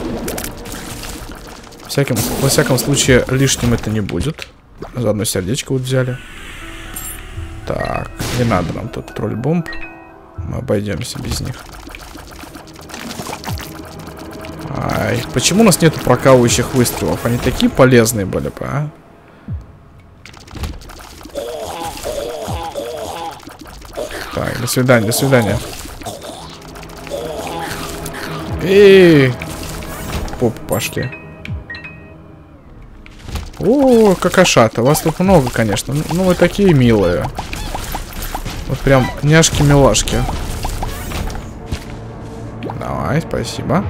Во всяком случае, лишним это не будет. Заодно сердечко вот взяли. Так, не надо нам тут тролль-бомб. Мы обойдемся без них. Ай, почему у нас нету прокалывающих выстрелов? Они такие полезные были бы, а? Так, до свидания. Эй! Попу пошли. О, какашата. Вас тут много, конечно. Ну, вы такие милые. Вот прям няшки-милашки. Давай, спасибо.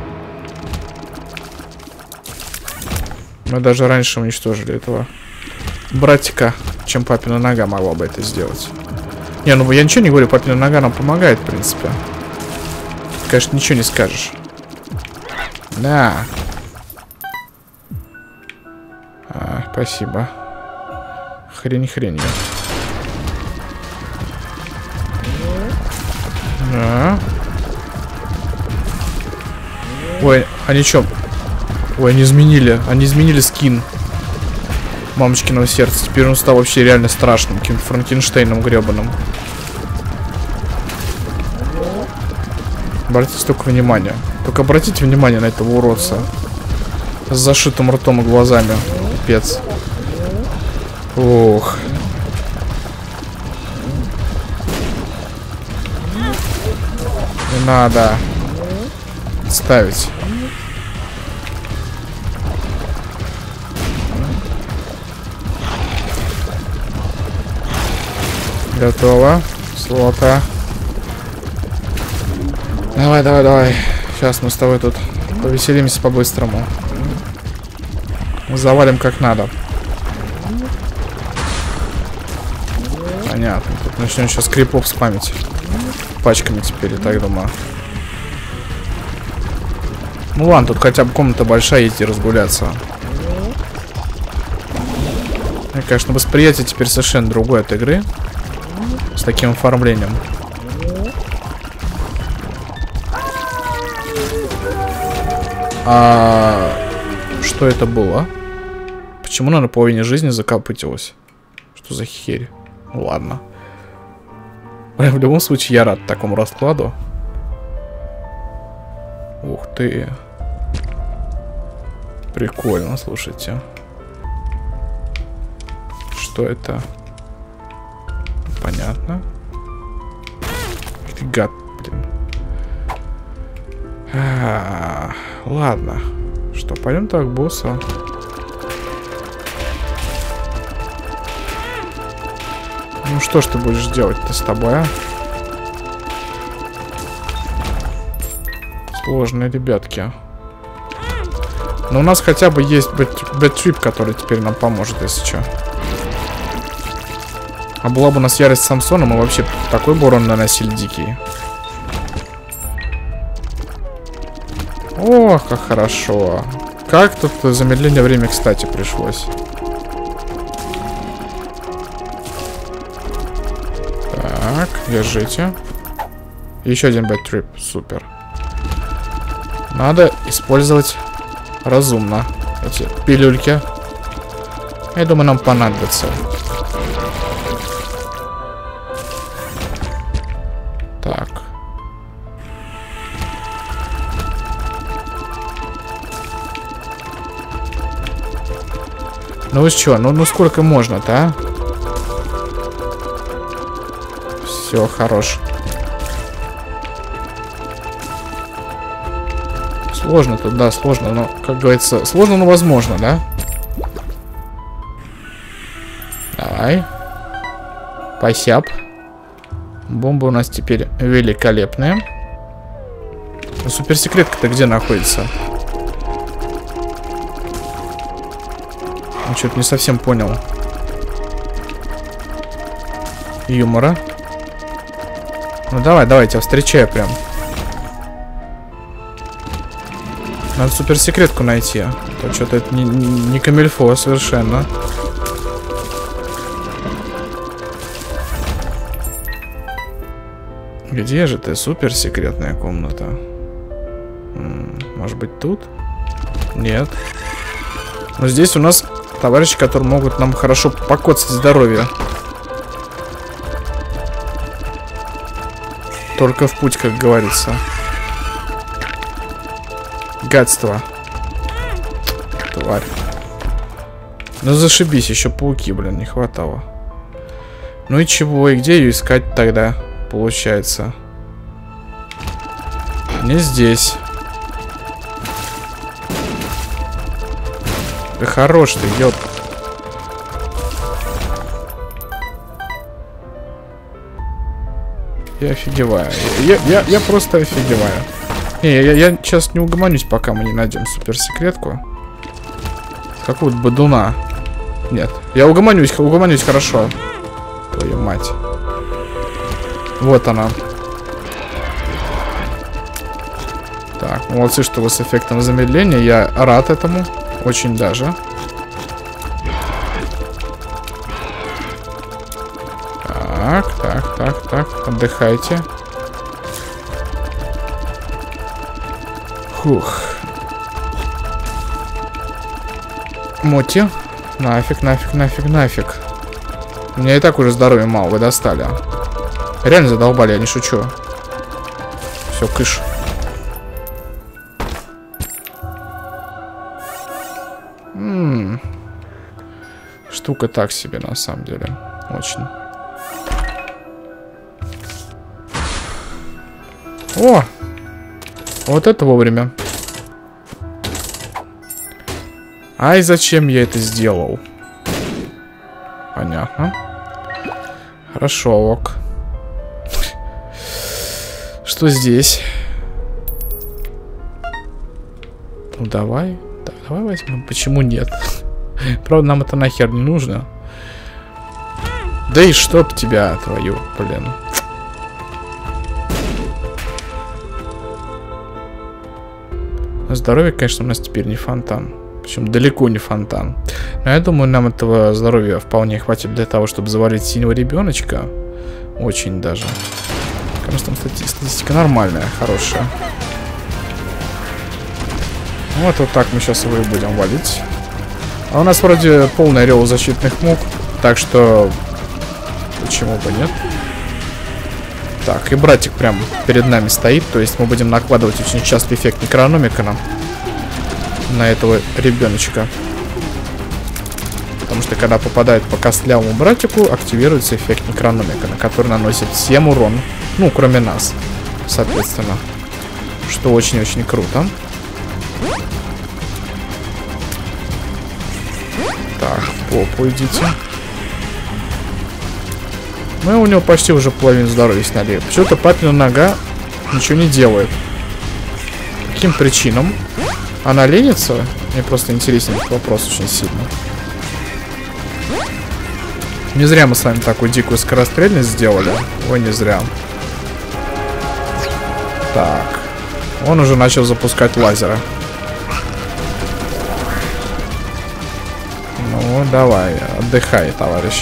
Мы даже раньше уничтожили этого братика, чем папина нога могла бы это сделать. Не, ну я ничего не говорю, папина нога нам помогает, в принципе. конечно, ничего не скажешь. Да. Спасибо. Хрень. Да. Ой, они чё? Ой, они изменили скин мамочкиного сердца. Теперь он стал вообще реально страшным, каким-то Франкенштейном гребаным. Обратите только внимание. Только обратите внимание на этого уродца. С зашитым ртом и глазами. Пипец. Ох. Не надо ставить. Готово. Слота. Давай. Сейчас мы с тобой тут повеселимся по-быстрому. Завалим как надо. Понятно. Тут начнем сейчас крипов спамить. Пачками теперь, я так думаю. Ну ладно, тут хотя бы комната большая, есть и разгуляться. И, конечно, восприятие теперь совершенно другое от игры. С таким оформлением. Что это было? Почему она на половине жизни закопытилась? Что за херь? Ну ладно. В любом случае, я рад такому раскладу. Ух ты. Прикольно, слушайте. Что это? Понятно. Ты гад, блин. Ладно. Что, пойдем так, босса. Ну что ж ты будешь делать-то с тобой, а? Сложные ребятки. Но у нас хотя бы есть бэт-трип, который теперь нам поможет, если что. А была бы у нас ярость Самсона, мы вообще такой бы урон наносили дикий. Ох, как хорошо. Как тут замедление времени, кстати, пришлось. Так, держите. Еще один бэт-трип, супер. Надо использовать разумно эти пилюльки. Я думаю, нам понадобится. Так. Ну вы что? Ну сколько можно-то, а? Все, хорош. Сложно тут, да, сложно, но, как говорится, сложно, но возможно, да? Давай. Посяп. Бомба у нас теперь великолепная. Суперсекретка-то где находится? Я что-то не совсем понял. Юмора. Ну давай, тебя встречаю прям. Надо суперсекретку найти. То что-то это не камильфо совершенно. Где же ты, суперсекретная комната? Может быть тут? Нет. Но здесь у нас товарищи, которые могут нам хорошо покоцать здоровье. Только в путь, как говорится. Гадство. Тварь. Ну зашибись, еще пауки, блин, не хватало. Ну и чего, и где ее искать тогда, получается? Не здесь. Да хорош ты, ёп. Я офигеваю. Я просто офигеваю. Не, я сейчас не угомонюсь, пока мы не найдем суперсекретку. Какого-то бодуна. Нет. Я угомонюсь хорошо. Твою мать. Вот она. Так, молодцы, что вы с эффектом замедления. Я рад этому. Очень даже. Так. Отдыхайте. Фух. Моти. Нафиг. У меня и так уже здоровья мало, вы достали. Реально задолбали, я не шучу. Все, кыш. Штука так себе, на самом деле. Очень. О! Вот это вовремя. Ай, зачем я это сделал? Понятно. Хорошо, ок. Что здесь? Ну, давай. Да, давай возьмем. Почему нет? Правда, нам это нахер не нужно. Да и чтоб тебя, твою, блин. Здоровье, конечно, у нас теперь не фонтан. Причем далеко не фонтан. Но я думаю, нам этого здоровья вполне хватит для того, чтобы завалить синего ребеночка. Очень даже. Конечно, там статистика нормальная, хорошая. Вот так мы сейчас его и будем валить. А у нас вроде полный орел защитных мук. Так что... Почему бы нет? Так, и братик прям перед нами стоит. То есть мы будем накладывать очень часто эффект некрономика на этого ребеночка. Потому что когда попадает по костлявому братику, активируется эффект некрономика, на который наносит всем урон. Ну, кроме нас, соответственно. Что очень-очень круто. Так, в попу идите. Мы у него почти уже половину здоровья сняли. Почему-то папина нога ничего не делает. По каким причинам? Она ленится? Мне просто интересен этот вопрос очень сильно. Не зря мы с вами такую дикую скорострельность сделали. Ой, не зря. Так. Он уже начал запускать лазеры. Ну, давай, отдыхай, товарищ.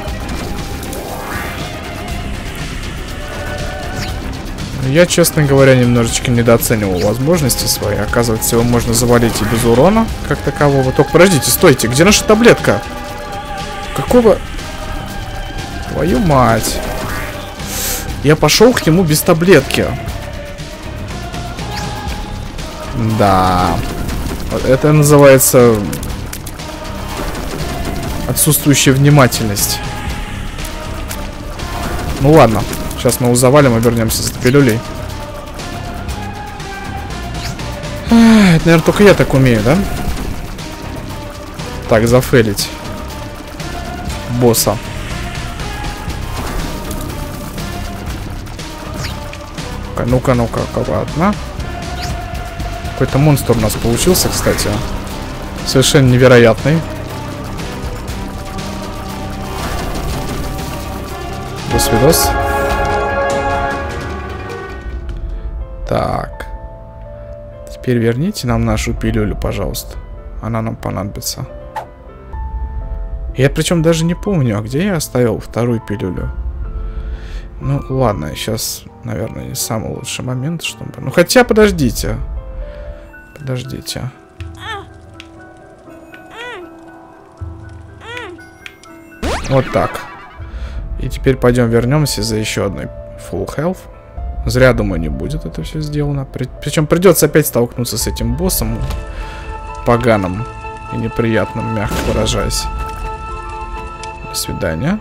Я, честно говоря, немножечко недооценивал возможности свои. Оказывается, его можно завалить и без урона, как такового. Только подождите, стойте, где наша таблетка? Какого... Твою мать. Я пошел к нему без таблетки. Да. Это называется... Отсутствующая внимательность. Ну ладно. Сейчас мы его завалим и вернемся за пилюлей. Это, наверное, только я так умею, да? Так, зафейлить босса. Ну-ка, аккуратно. Какой-то монстр у нас получился, кстати. Совершенно невероятный. До свидос. Так. Теперь верните нам нашу пилюлю, пожалуйста. Она нам понадобится. Я причем даже не помню, а где я оставил вторую пилюлю. Ну, ладно, сейчас, наверное, не самый лучший момент, чтобы... Ну, хотя, подождите. Подождите. Вот так. И теперь пойдем вернемся за еще одной full health. Зря, думаю, не будет это все сделано. Причем придется опять столкнуться с этим боссом. Поганым и неприятным, мягко выражаясь. До свидания.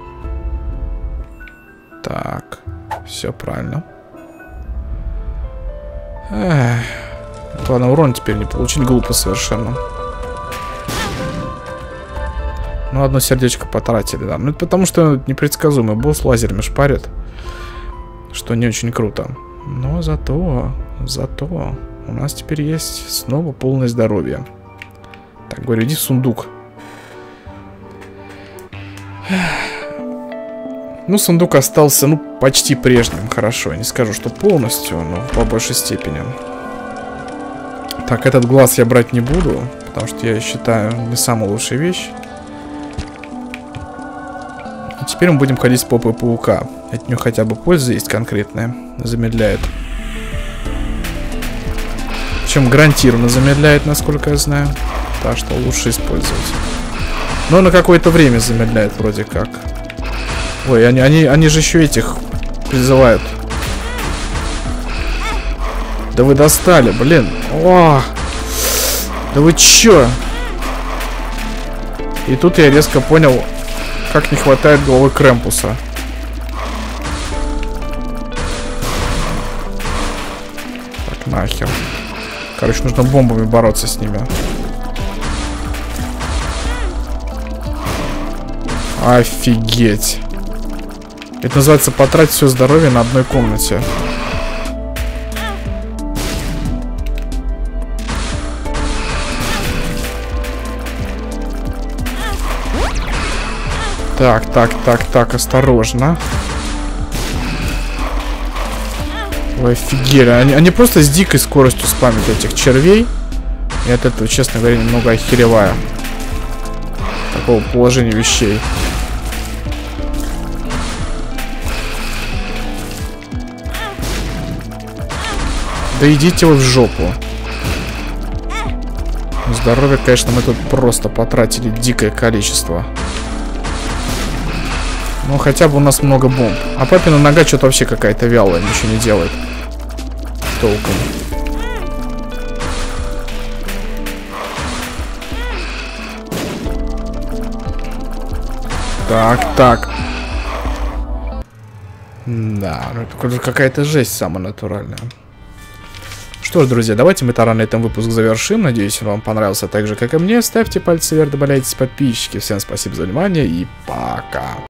Так. Все правильно. Эх. Ладно, урон теперь не получить. Глупо совершенно. Ну, одно сердечко потратили, да. Ну, это потому что непредсказуемый босс лазерами шпарит. Что не очень круто. Но зато у нас теперь есть снова полное здоровье. Так, говорю, иди в сундук. Ну, сундук остался, ну, почти прежним. Хорошо, я не скажу, что полностью, но по большей степени. Так, этот глаз я брать не буду, потому что я считаю не самая лучшая вещь. И теперь мы будем ходить с попой паука. От нее хотя бы польза есть конкретная. Замедляет. Причем гарантированно замедляет, насколько я знаю. Так что лучше использовать. Но на какое-то время замедляет вроде как. Ой, они же еще этих призывают. Да вы достали, блин. О! Да вы чё? И тут я резко понял, как не хватает головы Крэмпуса. Так, нахер. Короче, нужно бомбами бороться с ними. Офигеть. Это называется потратить все здоровье на одной комнате. Так, осторожно. Ой, офигели. Они просто с дикой скоростью спамят этих червей. И от этого, честно говоря, немного охереваю. Такого положения вещей. Да идите вы в жопу. Здоровье, конечно, мы тут просто потратили дикое количество. Ну, хотя бы у нас много бомб. А папина нога что-то вообще какая-то вялая, ничего не делает. Толком. Так. Да, ну это какая-то жесть самая натуральная. Что ж, друзья, давайте мы тогда на этом выпуск завершим. Надеюсь, он вам понравился так же, как и мне. Ставьте пальцы вверх, добавляйтесь подписчики. Всем спасибо за внимание и пока.